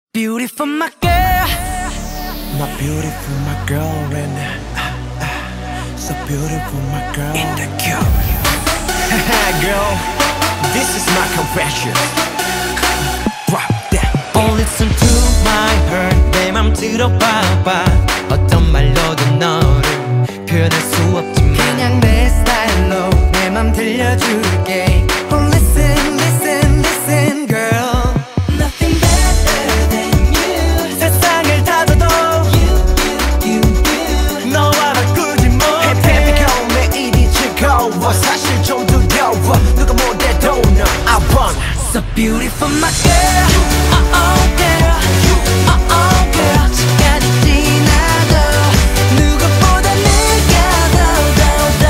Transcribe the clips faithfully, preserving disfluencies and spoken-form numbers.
Beautiful my girl, my beautiful my girl, and uh, uh, so beautiful my girl. in the cube. Girl, this is my confession. Drop that. Oh, listen to my heart. 내 맘 들어봐봐. 어떤 말로도 너를 표현할 수 없지만 그냥 내 스타일로 내 맘 들려줄게. Oh, listen, listen, listen, girl. Nothing better than you. 세상을 다 둬도 You, you, you, you. 너와 바꾸지 못해. Baby girl, 매일이 즐거워. 사실 좀 두려워. 누가 못해도 너 I want. So beautiful my girl. Oh oh girl. Oh oh girl. 시간이 지나도 누구보다 네가 더더더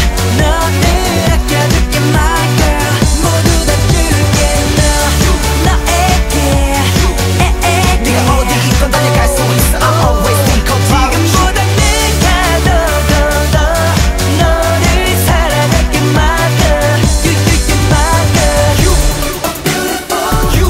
너를 아껴줄게 my girl. 모두 다 줄게 너 너에게 에에 네가 어디 있건 달려갈 수 있어. I'm always think of you. 지금보다 네가 더더더 너를 사랑할게 my girl. You you you my girl. You, you,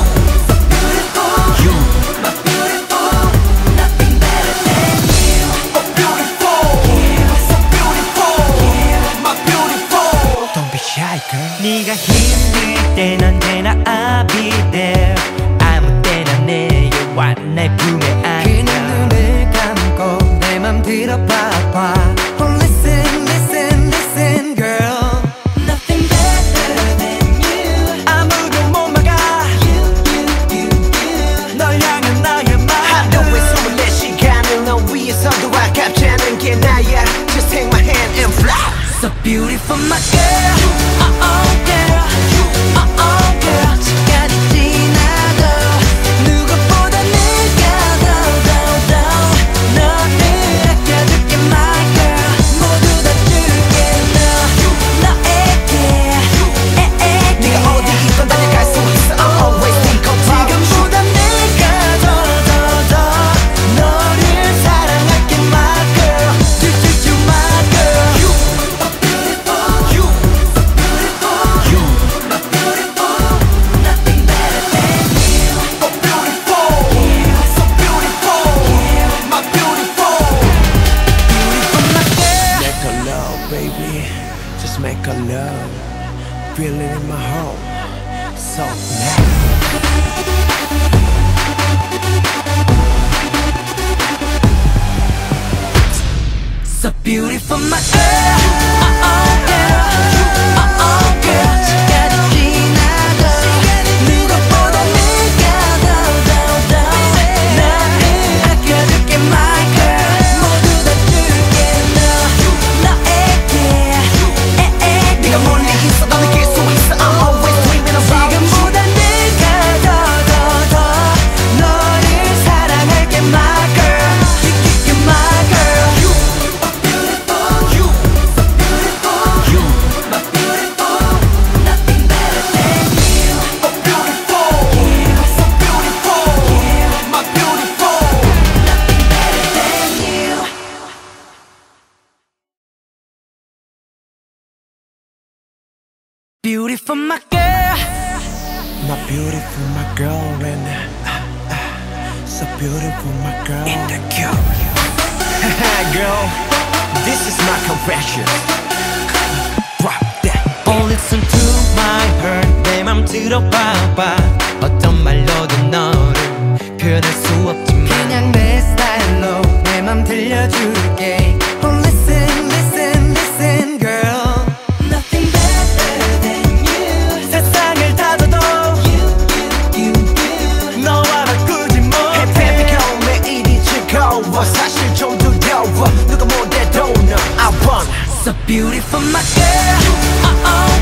you, My beautiful, nothing better than you. oh beautiful, so beautiful, my beautiful. Don't be shy, girl. 네가 힘들 땐 언제나 I'll be there. 아무 때나 내게 와 내 품에 안겨. 그냥 눈을 감고 내 맘 들어봐봐. Oh, listen, listen, listen, girl. Nothing better than you. 아무도 못 막아. You, you, you, you. 널 향한 나의 마음. 하루에 스물네 시간을 너 위해서 아깝지 않은 게 나야. Just take my hand and fly. So beautiful my girl. Oh oh girl. Oh oh girl. 시간이 지나도 누구보다 네가 더더더 너를 아껴줄게 my girl. 모두 다 줄게 너 너에게 에에 네가 어디 있건 달려갈 수 있어. I'm always think of you. 지금보다 내가 더더더 너를 사랑할게 my girl. You you you my girl. You, you, you, My beautiful, nothing better than you. oh beautiful, so beautiful, my beautiful. Beautiful my girl. Make a love, baby. Just make a love. Feel it in my heart. So now. So beautiful my girl. Oh oh girl. Oh oh girl. 시간이 지나도 누구보다 네가 더더더 나를 아껴줄게 my girl. 모두 다 줄게 너 너에게 에에 네가 멀리 있어도 느낄 수 있어. I'm always dreaming about you. 지금보다 네가 더더더 너를 사랑할게 my girl. You you you my girl. You, you, you, My beautiful, nothing better than you. oh beautiful, so beautiful, my beautiful. Nothing better than you. Beautiful my girl, My beautiful, my girl, and uh, uh, so beautiful, my girl. in the cube. Girl, this is my confession. Drop that. Oh, listen to my heart. 내 맘 들어봐봐. 어떤 말로도 너를 표현할 수 없지만 그냥 내 스타일로 내 맘 들려줄게. Oh, listen, listen, listen, girl. Nothing better than you. 세상을 다 둬도 You, you, you, you. 너와 바꾸지 못해. Baby girl, 매일이 즐거워. 사실 좀 두려워. 누가 못해도 너 I want. So beautiful my girl. Oh oh